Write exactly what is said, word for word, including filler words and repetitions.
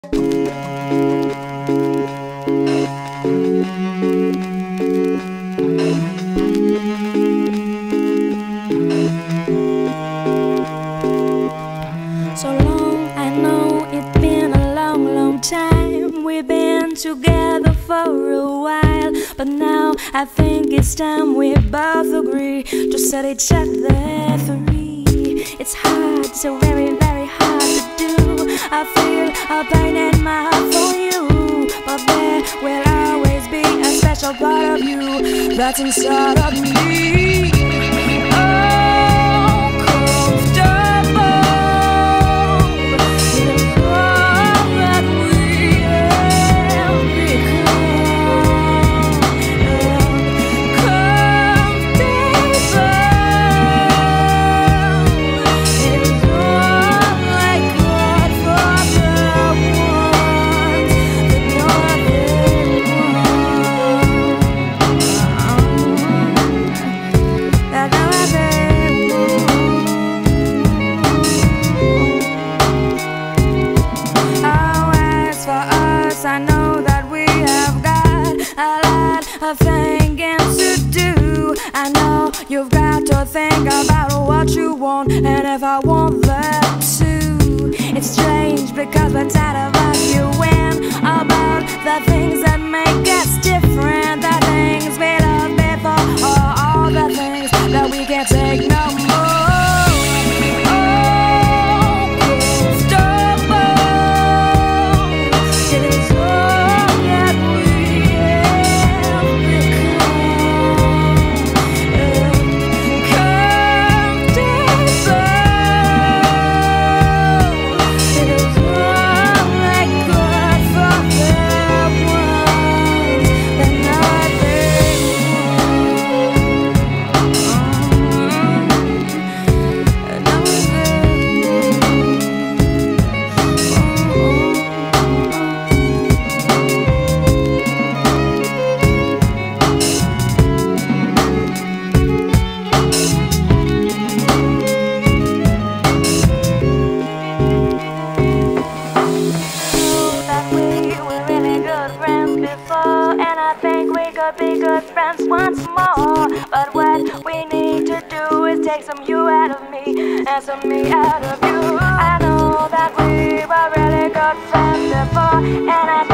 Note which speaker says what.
Speaker 1: So long, I know it's been a long, long time. We've been together for a while, but now I think it's time we both agree to set each other free. It's hard, so very, very hard to do. I feel a pain in my heart for you, but there will always be a special part of you that's inside of me. I know that we have got a lot of thinking to do. I know you've got to think about what you want and if I want that too. It's strange because we're tired of arguing about the things that make us different, the things we loved before, or all the things that we can't take no more. Be good friends once more, but what we need to do is take some you out of me and some me out of you. I know that we were really good friends before, and I